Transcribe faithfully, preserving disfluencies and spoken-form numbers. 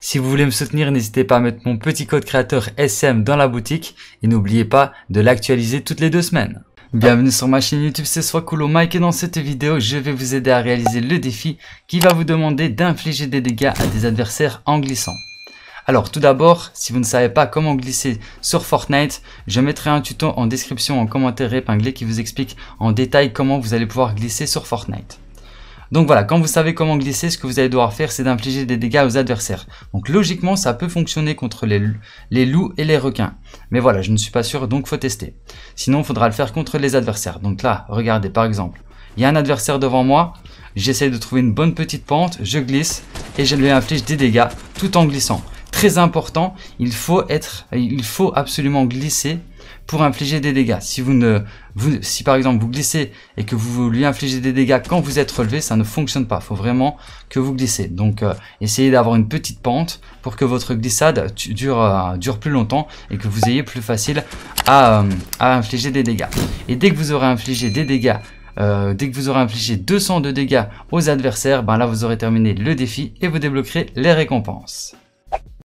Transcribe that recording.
Si vous voulez me soutenir, n'hésitez pas à mettre mon petit code créateur S M dans la boutique et n'oubliez pas de l'actualiser toutes les deux semaines. Bienvenue sur ma chaîne YouTube, c'est Swakulo Mike et dans cette vidéo, je vais vous aider à réaliser le défi qui va vous demander d'infliger des dégâts à des adversaires en glissant. Alors tout d'abord, si vous ne savez pas comment glisser sur Fortnite, je mettrai un tuto en description en commentaire épinglé qui vous explique en détail comment vous allez pouvoir glisser sur Fortnite. Donc voilà, quand vous savez comment glisser, ce que vous allez devoir faire, c'est d'infliger des dégâts aux adversaires. Donc logiquement, ça peut fonctionner contre les, les loups et les requins. Mais voilà, je ne suis pas sûr, donc faut tester. Sinon, il faudra le faire contre les adversaires. Donc là, regardez, par exemple, il y a un adversaire devant moi. J'essaie de trouver une bonne petite pente, je glisse et je lui inflige des dégâts tout en glissant. Très important, il faut être, il faut absolument glisser pour infliger des dégâts. Si vous ne, vous, si par exemple vous glissez et que vous lui infligez des dégâts quand vous êtes relevé, ça ne fonctionne pas. Il faut vraiment que vous glissez. Donc euh, essayez d'avoir une petite pente pour que votre glissade dure, euh, dure plus longtemps et que vous ayez plus facile à, euh, à infliger des dégâts. Et dès que vous aurez infligé des dégâts, euh, dès que vous aurez infligé deux cents de dégâts aux adversaires, ben là vous aurez terminé le défi et vous débloquerez les récompenses.